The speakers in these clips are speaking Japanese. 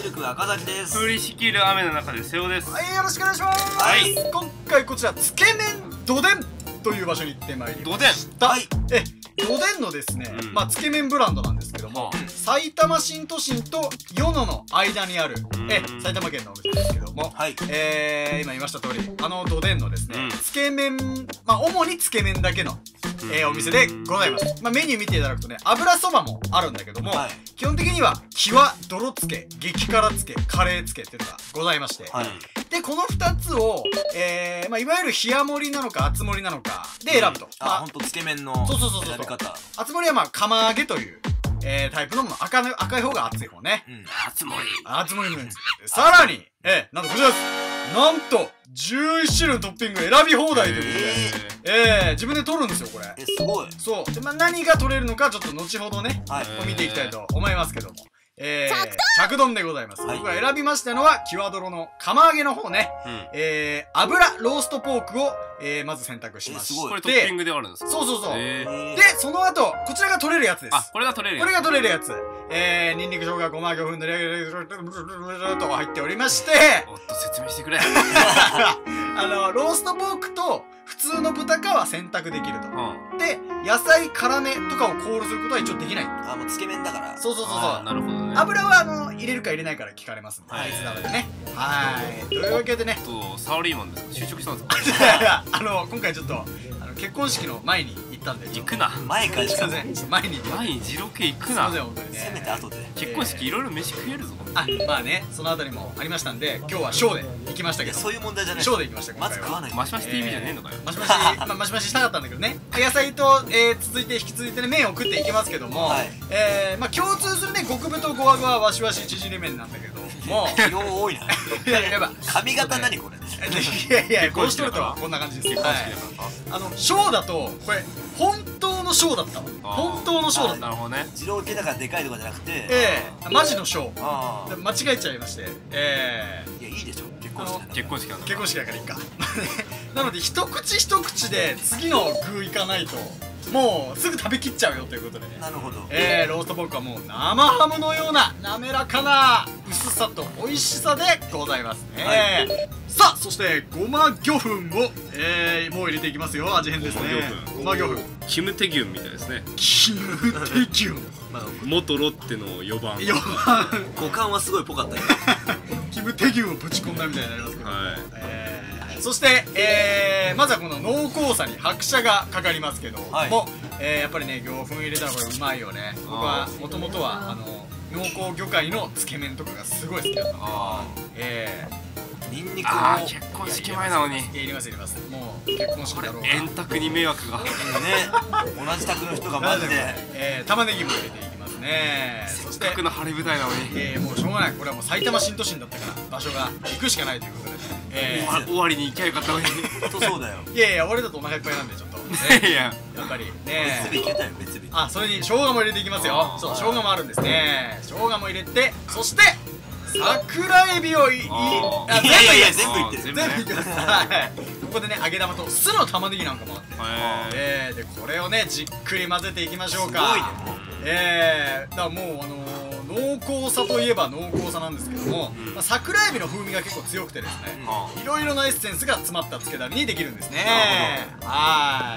塾赤崎です。 降りしきる雨の中で瀬尾です。 はい、よろしくお願いします。 はい、 今回こちらつけ麺どでんという場所に行ってまいりました。 はい、 どでんのですね、まあつけ麺ブランドなんですけども、埼玉新都心と与野の間にある埼玉県のお店ですけども、今言いました通りどでんのですね、つけ麺、まあ主につけ麺だけのお店でございます。まあメニュー見ていただくとね、油そばもあるんだけども、基本的には際泥つけ、激辛つけ、カレーつけっていうのがございまして、でこの2つをまあいわゆる冷盛りなのか厚盛りなのかで選ぶと。 ほんとつけ麺の選び方。 厚盛りはまあ釜揚げというタイプのもの、赤い方が熱い方ね。 厚盛り。 厚盛りのやつ。さらになんとこちらです。なんと11種類のトッピング選び放題ということで、自分で取るんですよこれ。 すごい。 そうで、まあ何が取れるのかちょっと後ほどね見ていきたいと思いますけども、着丼でございます。僕が選びましたのは際どろの釜揚げの方ね。油ローストポークをまず選択しまして、 これトッピングであるんですか？ そうそうそう。でその後こちらが取れるやつです。 あ、これが取れるやつ。 これが取れるやつ。ニンニク生姜ごま魚粉でと入っておりまして、 おっと説明してくれ。 ローストポークと普通の豚かは選択できると。で野菜辛めとかをコールすることは一応できない。 あ、もうつけ麺だから。 そうそうそうそう。 なるほどね。 油は入れるか入れないから聞かれますんで、あいつなのでね。はい。というわけでね。 サラリーマンですか？就職したんですか？ いや今回ちょっと結婚式の前に行ったんで。 行くな。 前からしかも。 前に二郎系行くな。 せめて後で。 結婚式いろいろ飯食えるぞ。 あ、まあね、そのあたりもありましたんで、今日はショーで行きましたけど。 そういう問題じゃない。 ショーで行きました。 まず食わない。 マシマシ TV じゃねえのかよ。 マシマシしたかったんだけどね。野菜と続いて引き続いてね麺を食っていきますけども、まあ共通するね極太ゴワゴワわしわし縮れ麺なんだけども。 量多いな。 やば。 髪型何これ。 いや帽子取るとこんな感じです。ショーだとこれ本当のショーだったの。本当のショーだった。 なるほどね。 二郎系だからでかいとかじゃなくて、 マジのショー。間違えちゃいまして、いやいいでしょ結婚式。 結婚式なんだ。 結婚式だからいいか。なので一口一口で次の具いかないともうすぐ食べきっちゃうよということでね。 なるほど。 ローストポークはもう生ハムのような滑らかな薄さと美味しさでございますね。さあそしてごま魚粉をもう入れていきますよ。味変ですね。ごま魚粉。 キムテギュンみたいですね。 キムテギュン。 元ロッテの4番。 五感はすごいぽかったよ。 キムテギュンをぶち込んだみたいになりますけど。そしてまずはこの濃厚さに拍車がかかりますけども、やっぱりね魚粉入れたらこれうまいよね。僕はもともとは濃厚魚介のつけ麺とかがすごい好きだったんで、 ニンニクを結婚式前なのに入れます入れます。もう結婚式だろうが円卓に迷惑がね。 同じ卓の人がマジで玉ねぎも入れていきますね。 せっかくの晴れ舞台なのにもうしょうがない。これはもう埼玉新都心だったから場所が行くしかないということで終わりに行きゃよかったのに。 そうだよ。 いやいや俺だとお腹いっぱいなんでちょっといややっぱりね。 別日いけたよ別日。 あ、それに生姜も入れていきますよ。そう生姜もあるんですね。生姜も入れて、そして桜エビをいやいや全部いってる。 全部いきます。ここでね揚げ玉と酢の玉ねぎなんかもあって、でこれをねじっくり混ぜていきましょうか。すごいね。だからもう濃厚さといえば濃厚さなんですけども、桜エビの風味が結構強くてですね、いろいろなエッセンスが詰まったつけだれにできるんですね。はい。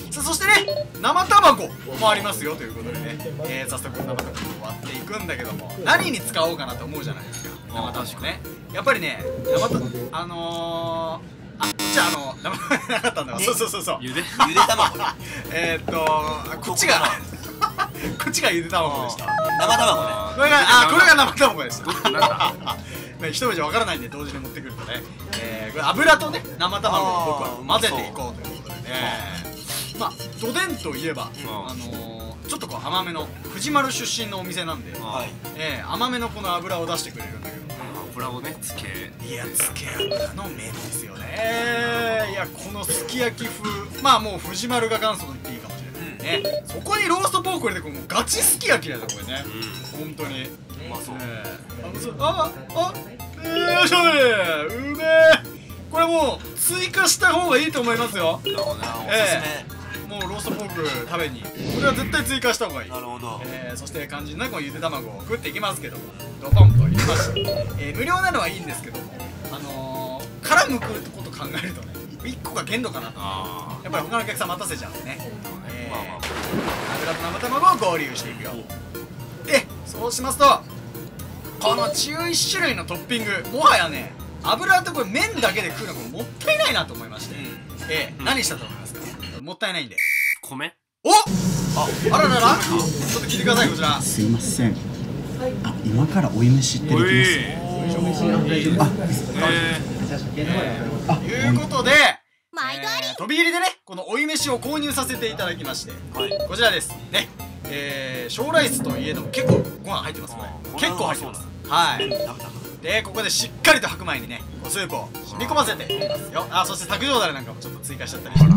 さあそしてね生卵もありますよということでね、早速生卵を割っていくんだけども、何に使おうかなと思うじゃないですか。生卵ね。やっぱりね生卵じゃあ生卵なかったんだわ。そうゆで卵。 こっちがこっちがゆで卵でした。 生卵ね。 これが生卵でした。一目じゃわからないんで同時に持ってくるとね、これ油とね生卵を僕は混ぜていこうということでね。まあどでんといえばちょっとこう甘めの藤丸出身のお店なんで、甘めのこの油を出してくれるんだけど、 油をねつけ油の麺ですよね。いやこのすき焼き風、まあもう藤丸が元祖と言っていいかもしれないね。そこにローストポーク入れてもうガチすき焼きだよこれね。本当にうまそう。よいしょうめえ。これもう追加した方がいいと思いますよ。 おすすめ。 もうローストポーク食べにこれは絶対追加した方がいい。 なるほど。 そして肝心なこのゆで卵を食っていきますけども、ドポンと入れまして、無料なのはいいんですけども、殻むくこと考えるとね、1個が限度かなと。やっぱり他のお客さん待たせちゃうんでね、油と生卵を合流していくよ。でそうしますと、この11種類のトッピング、もはやね油とこれ麺だけで食うのがもったいないなと思いまして、何したと思いますか？もったいないんで米。 おあららら、ちょっと聞いてください、こちら。 すいません。あ、今から追い飯ってできます？ ということで、飛び入りでね、この追い飯を購入させていただきまして、こちらですね。小ライスといえども結構ご飯入ってますね。結構入ってます。はい。でここでしっかりと白米にねスープを染み込ませていきますよ。そして卓上だれなんかもちょっと追加しちゃったりして、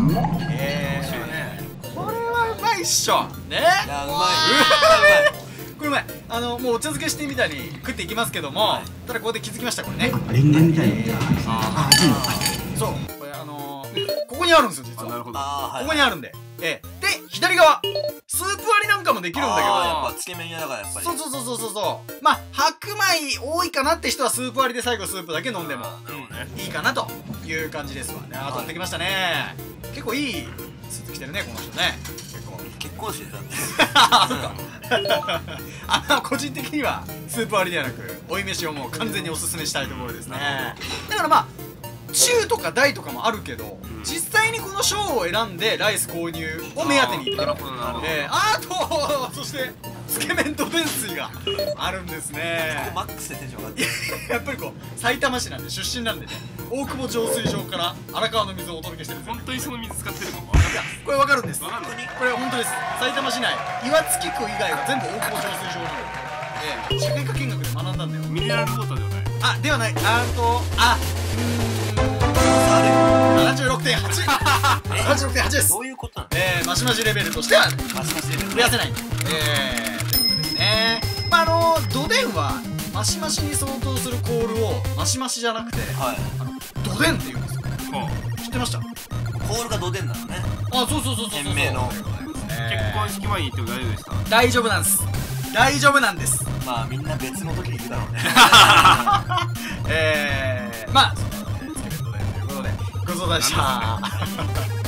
これはうまいっしょね。 いやうまい。 これうまい。もうお茶漬けしてみたいに食っていきますけども、ただここで気づきました。これねレンゲみたいな。 そう、これここにあるんですよ、実は。 なるほど。 ここにあるんで、で左側スープ割りなんかもできるんだけど、 やっぱつけ麺屋だからやっぱり。 そうまあ白米多いかなって人はスープ割りで最後スープだけ飲んでもいいかなという感じですわね。取ってきましたね。結構いいスーツ着てるね、この人ね。 結婚式だって。 個人的にはスープ割りではなく追い飯をもう完全におすすめしたいところですね。だからまあ中とか大とかもあるけど、実際にこの小を選んでライス購入を目当てに行ってる。そしてつけ麺と天水があるんですね。 マックスでテンション上がってやっぱりこう埼玉市なんで、出身なんでね、大久保浄水場から荒川の水をお届けしてるんですよ。 本当にその水使ってるのか。 いやこれ分かるんです。 分かんない。 これ本当です。埼玉市内岩槻区以外は全部大久保浄水場なので、社会科見学で学んだんだよ。 ミネラルウォーターではない。 ではない。76.8 76.8 です。 どういうことなの？ マシマシレベルとしてはマシマシレベル増やせない。ということですね。どでんはマシマシに相当するコールをマシマシじゃなくてどでんって言うんですよ。知ってました？ コールがどでんなのね。 そう店名の。 結婚式前に行っても大丈夫ですか？ 大丈夫なんです。大丈夫なんです。 まあみんな別の時に行くだろうね。 まあつけ麺どでんということでごちそうさまでした。